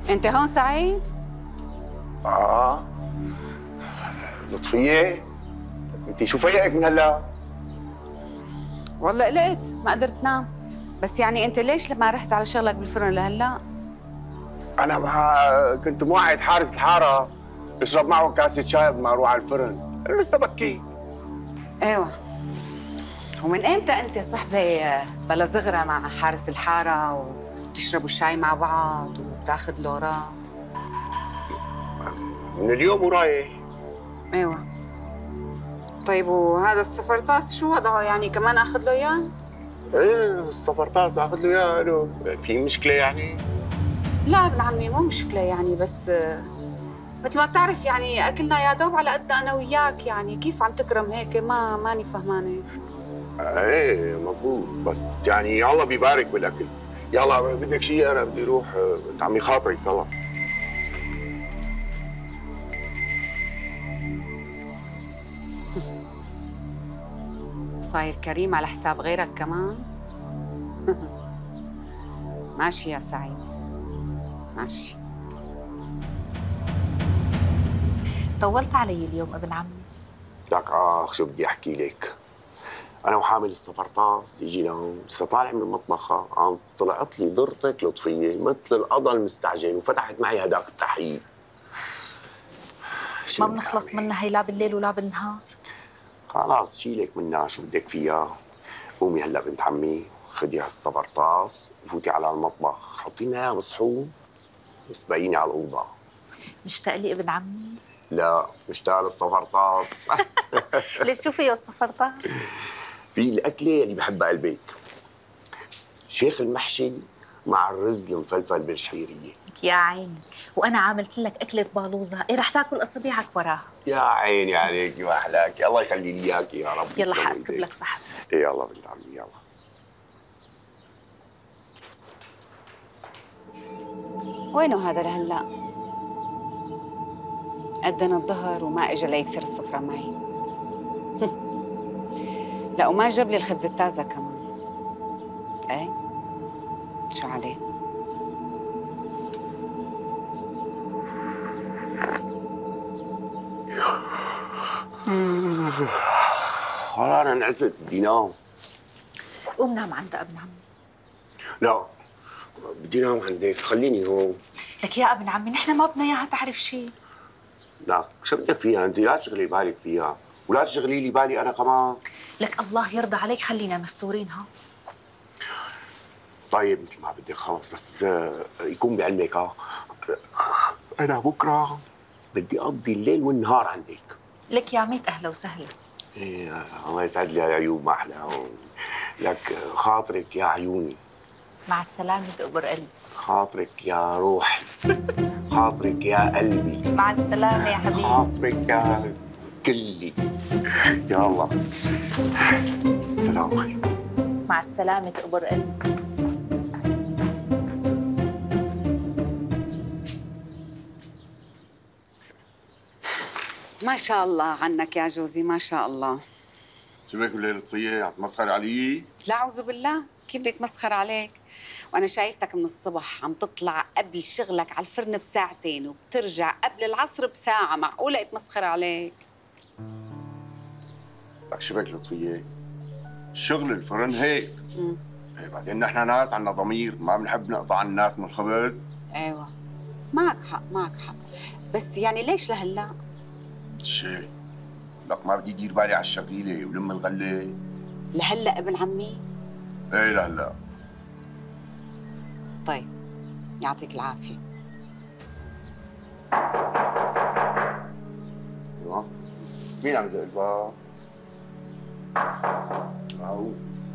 انت هون سعيد؟ اه لطفية، انت شو فيقك من هلا؟ والله قلقت ما قدرت نام. بس يعني انت ليش لما رحت على شغلك بالفرن لهلا؟ انا ما كنت موعد حارس الحارة اشرب معه كاسة شاي قبل ما اروح على الفرن، انا لسه بكي. ايوه. ومن امتى انت صحبة بلا زغرة مع حارس الحارة وبتشربوا الشاي مع بعض وبتاخذ لورات؟ من اليوم ورايح. ايوه. طيب وهذا السفرطاس شو وضعه؟ يعني كمان اخذ له اياه؟ ايه السفرطاس اخذ له اياه له، في مشكلة يعني؟ لا ابن عمي مو مشكلة يعني، بس مثل ما بتعرف يعني اكلنا يا دوب على قدنا انا وياك، يعني كيف عم تكرم هيك؟ ماني فهمانة. ايه مضبوط، بس يعني الله بيبارك بالاكل. يلا بدك شيء؟ انا بدي اروح، عمي خاطرك يلا. صاير كريم على حساب غيرك كمان؟ ماشي يا سعيد، ماشي. طولت علي اليوم ابن عمي. لك شو بدي احكي لك. انا وحامل السفرطاس يجي لهون لسه طالع من المطبخ، عم طلعت لي ضرتك لطفيه مثل القضا المستعجل وفتحت معي هداك التحقيق. ما بنخلص منها هي لا بالليل ولا بالنهار. خلاص شيلك منها، شو بدك فيها؟ قومي هلا بنت عمي، خدي هالسفرطاس وفوتي على المطبخ، حطي لنا اياه بصحون وسبقيني على الاوضه. مشتاق لي ابن عمي؟ لا مشتاق للسفرطاس. ليش شو فيه السفرطاس؟ في الاكله اللي بحبها قلبك، شيخ المحشي مع الرز المفلفل بالشعيريه. يا عيني، وانا عاملت لك اكله بالوظه، ايه رح تاكل اصابيعك وراها. يا عيني عليك واحلاك، الله يخلي لي اياكي يا رب. يلا حاسكب لك صحن. إيه يلا بنت عمي يلا. وينه هذا لهلا؟ أذن الظهر وما اجى ليكسر السفرة معي. لا وما جاب لي الخبز التازة كمان. ايه شو عليه؟ والله انا انعزت بدي نام. قوم نام عند ابن عمي. لا بدي نام عندك، خليني هون. لك يا ابن عمي نحن ما بدنا اياها تعرف شيء. لا شو بدك فيها انت؟ لا تشغلي بالك فيها ولا تشغلي لي بالي انا كمان. لك الله يرضى عليك خلينا مستورين ها. طيب مثل ما بدك خلص، بس يكون بعلمك انا بكره بدي اقضي الليل والنهار عندك. لك يا ميت اهلا وسهلا. ايه الله يسعد لي هالعيوب ما احلاهم. لك خاطرك يا عيوني. مع السلامة تقبر قلبي. خاطرك يا روحي. خاطرك يا قلبي. مع السلامة يا حبيبي. خاطرك يا كلي. يا الله السلام عليكم. مع السلامة تقبر قلبي. ما شاء الله عنك يا جوزي، ما شاء الله. شو بك بالليل لطفية؟ عم تمسخر علي؟ لا أعوذ بالله، كيف بدي أتمسخر عليك؟ وأنا شايفتك من الصبح عم تطلع قبل شغلك على الفرن بساعتين وبترجع قبل العصر بساعة، معقولة أتمسخر عليك؟ لك شو بك لطفية؟ شغل الفرن هيك. إيه بعدين نحن ناس عنا ضمير، ما بنحب نقطع الناس من الخبز. أيوة معك حق معك حق، بس يعني ليش لهلا؟ شي لك ما بدي دير بالي على الشغيلة ولم الغلة. لهلا ابن عمي؟ ايه لهلا. طيب يعطيك العافية. ايوه مين عم يدق الباب؟ أو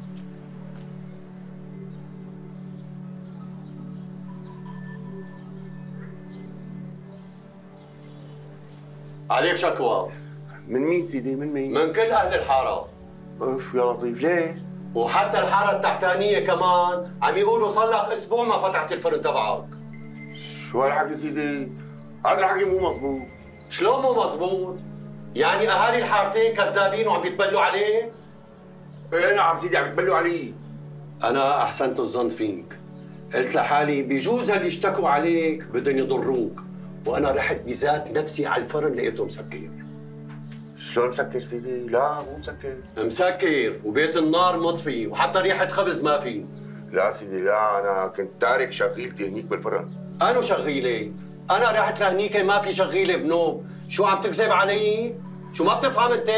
عليك شكوى. من مين سيدي؟ من مين؟ من كل أهل الحارة. اوف يا لطيف، ليش؟ وحتى الحارة التحتانية كمان عم يقولوا صار لك أسبوع ما فتحت الفرن تبعك. شو هالحكي سيدي؟ هذا الحكي مو مزبوط. شلون مو مزبوط؟ يعني أهالي الحارتين كذابين وعم يتبلوا عليه؟ ايه نعم سيدي عم يتبلوا علي. أنا أحسنت الظن فيك، قلت لحالي بيجوز اللي اشتكوا عليك بدهم يضروك، وانا رحت بذات نفسي على الفرن لقيته مسكر. شلون مسكر سيدي؟ لا مو مسكر. مسكر وبيت النار مطفي وحتى ريحه خبز ما في. لا سيدي لا، انا كنت تارك شغيلتي هنيك بالفرن. أنا شغيلة؟ أنا رحت لهنيك ما في شغيلة بنوب، شو عم تكذب علي؟ شو ما بتفهم أنت؟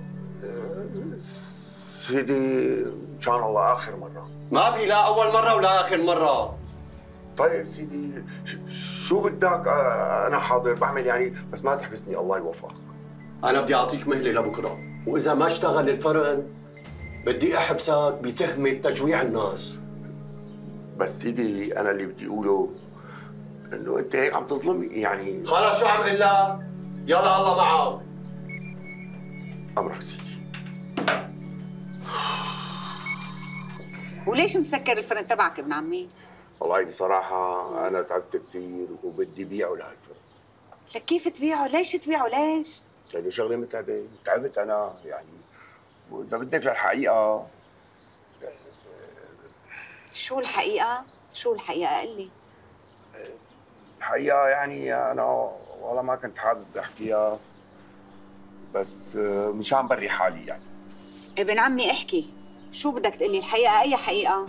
سيدي ان شاء الله اخر مره. ما في لا أول مرة ولا آخر مرة. طيب سيدي شو بدك؟ انا حاضر بعمل يعني، بس ما تحبسني الله يوفقك. أنا بدي أعطيك مهلة لبكرة، وإذا ما اشتغل الفرن بدي أحبسك بتهمة تجويع الناس. بس سيدي انا اللي بدي اقوله انه انت هيك عم تظلمني يعني. خلص شو عم قل لك؟ يلا الله معك. امرك سيدي. وليش مسكر الفرن تبعك ابن عمي؟ والله بصراحة أنا تعبت كثير وبدي بيعه لهالفرن. لك كيف تبيعه؟ ليش تبيعه؟ ليش؟ لأنه شغلة متعبة، تعبت أنا يعني، وإذا بدك للحقيقة. شو الحقيقة؟ شو الحقيقة؟ قل لي. الحقيقة يعني أنا والله ما كنت حابب أحكيها، بس مشان بري حالي يعني. ابن عمي احكي، شو بدك تقلي؟ الحقيقة أي حقيقة؟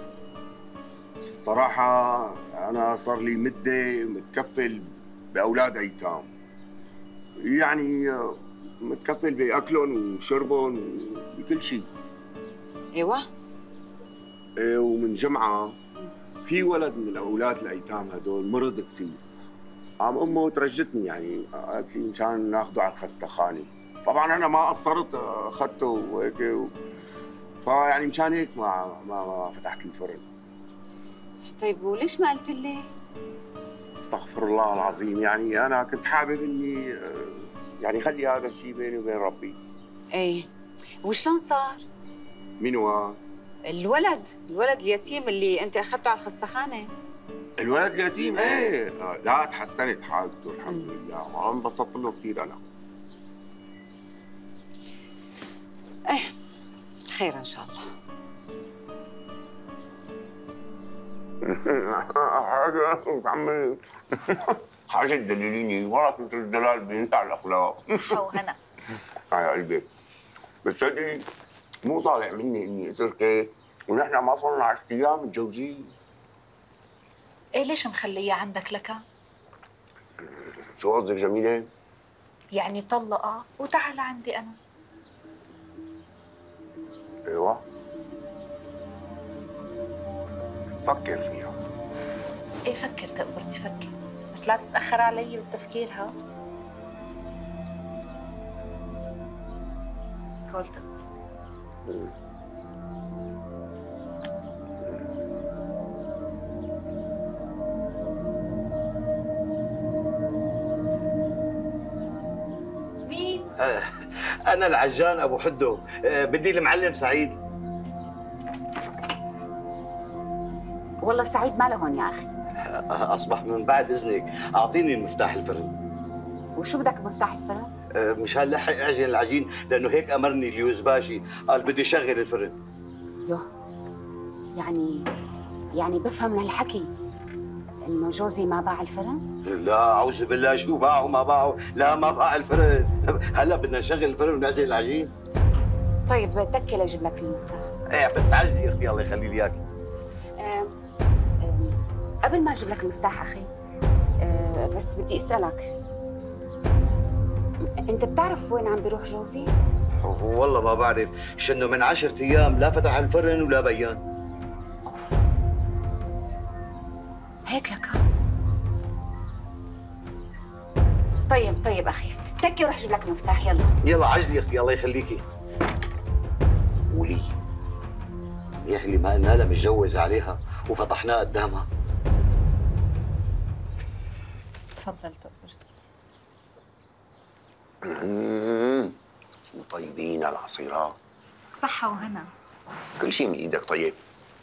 الصراحة أنا صار لي مدة متكفل بأولاد أيتام، يعني متكفل بأكلهم وشربهم وبكل شيء. ايوه؟ إيه، ومن جمعة في ولد من الأولاد الأيتام هدول مرض كثير. قام أمه ترجتني يعني، قالت لي مشان ناخده على الخستخانة. طبعا أنا ما قصرت، أخذته وهيك فيعني مشان هيك ما فتحت الفرن. طيب وليش ما قلت لي؟ استغفر الله العظيم، يعني أنا كنت حابب إني يعني خلي هذا الشيء بيني وبين ربي. ايه، وشلون صار؟ مين هو؟ الولد اليتيم اللي أنت أخذته على الخستخانة. الولد اليتيم؟ إيه لا تحسنت حالته الحمد لله، وأنا انبسطت له كثير أنا. ايه خير إن شاء الله. حاجة تدلليني ورا كنت الدلال بينتع الأخلاق. صحة وهنا. يا قلبي بس صدقي مو طالع مني إني أتركك ونحن ما صرنا 10 أيام متجوزين. ايه ليش مخلية عندك لك؟ شو قصدك جميلة؟ يعني طلقها وتعال عندي أنا. أيوه فكر فيها. ايه فكر تقبرني فكر، بس لا تتأخر علي بالتفكير ها. حاول تقبر. مين؟ أنا العجان أبو حدو، بدي المعلم سعيد. والله سعيد ما له هون يا أخي. أصبح من بعد إذنك أعطيني مفتاح الفرن. وشو بدك بمفتاح الفرن؟ مشان لحق أعجن العجين، لأنه هيك أمرني اليوز باشي، قال بدي يشغل الفرن. يوه، يعني بفهم من هالحكي إنه جوزي ما باع الفرن؟ لا أعوذ بالله، شو باعوا ما باعوا؟ لا ما باع الفرن. هلا بدنا نشغل الفرن ونعجن العجين. طيب تكي لأجيب لك المفتاح. إيه بس عجلي أختي الله يخلي لي إياكي. قبل ما أجيب لك المفتاح أخي، بس بدي أسألك، أنت بتعرف وين عم بيروح جوزي؟ والله ما بعرف، شنو من 10 أيام لا فتح الفرن ولا بيان. أوف، هيك لك. طيب أخي، تكي وروح أجيب لك المفتاح. يلا عجلي أختي الله يخليكي. قولي منيح اللي ما قلنا لها متجوز عليها وفتحناه قدامها. تفضل تقبر. شو طيبين العصيرات. صحة وهنا. كل شيء من ايدك طيب.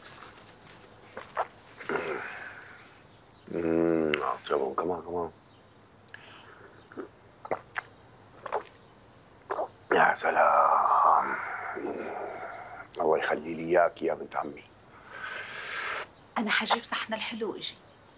اطيبهم كمان. يا سلام، الله يخلي لي اياك يا بنت عمي. انا حجيب صحن الحلو اجي.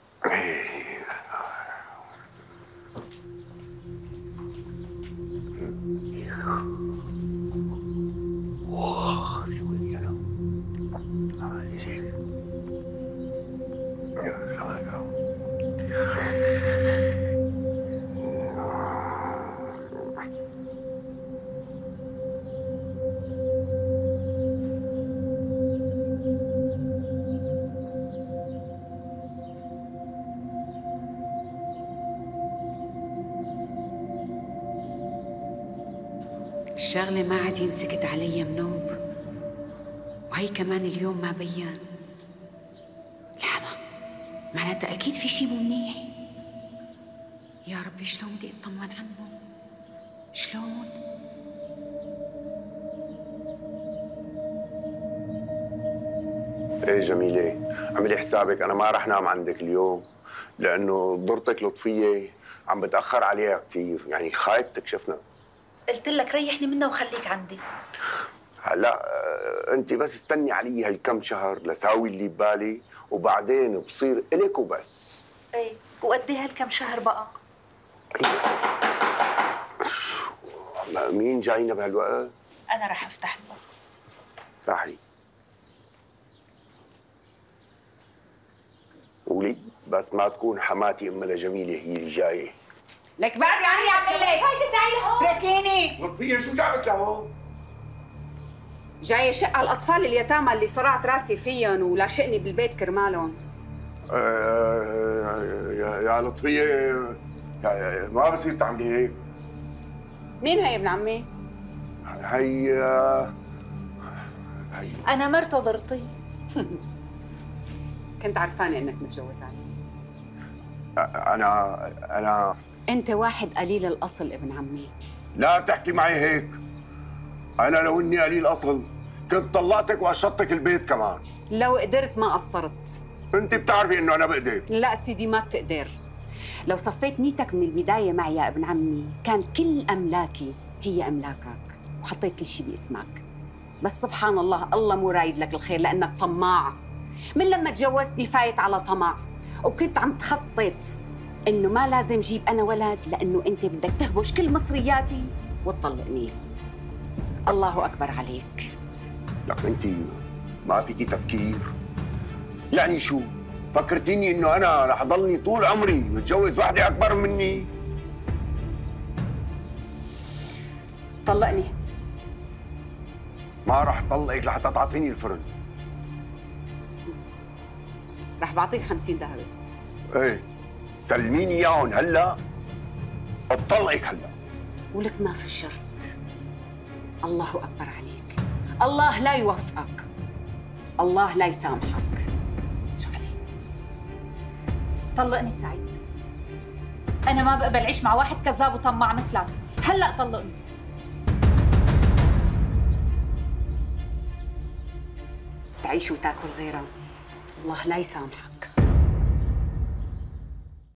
الشغلة ما عاد ينسكت علي منوب، وهي كمان اليوم ما بيان. الحما معناتها أكيد في شي مو منيح. يا ربي شلون بدي أطمن عنه؟ شلون؟ ايه جميلة، اعملي حسابك انا ما رح نام عندك اليوم، لانه ضرتك لطفية عم بتأخر عليها كثير، يعني خايف تكشفنا. قلت لك ريحني منها وخليك عندي. هلا انت بس استني علي هالكم شهر لساوي اللي ببالي، وبعدين بصير الك وبس. ايه وقد ايه هالكم شهر بقى؟ مين جاينا بهالوقت؟ انا رح افتح الباب. افتحي. قولي بس ما تكون حماتي ام لجميله هي اللي جايه. لك بعدي عني عم قلك. هيدي تعي لهون. اتركيني. لطفية شو جابك لهون؟ جاية شق على الأطفال اليتامى اللي صرعت راسي فيهم ولاشقني بالبيت كرمالهم. يا لطفية ما بصير تعملي هيك. مين هي ابن عمي؟ هي انا مرته ضرتي. كنت عرفانة إنك متجوز علي. أنا أنت واحد قليل الأصل ابن عمي. لا تحكي معي هيك. أنا لو إني قليل أصل كنت طلعتك وقشطتك البيت كمان. لو قدرت ما قصرت. أنت بتعرفي إنه أنا بقدر. لا سيدي ما بتقدر. لو صفيت نيتك من البداية معي يا ابن عمي كان كل أملاكي هي أملاكك وحطيت كل شيء باسمك. بس سبحان الله، الله مو رايد لك الخير لأنك طماع. من لما تجوزتني فايت على طمع، وكنت عم تخطط إنه ما لازم جيب أنا ولد لأنه أنت بدك تهبش كل مصرياتي وتطلقني. الله أكبر عليك. لك أنت ما فيكي تفكير. يعني شو؟ فكرتيني إنه أنا رح ضلني طول عمري متجوز واحدة أكبر مني؟ طلقني. ما رح طلقك لحتى تعطيني الفرن. رح بعطيك 50 ذهبي. ايه سلميني اياهم هلا بطلقك هلا. ولك ما في شرط. الله أكبر عليك. الله لا يوفقك، الله لا يسامحك. شو عليك؟ طلقني سعيد. انا ما بقبل عيش مع واحد كذاب وطماع مثلك. هلا طلقني. تعيش وتاكل غيرها، الله لا يسامحك.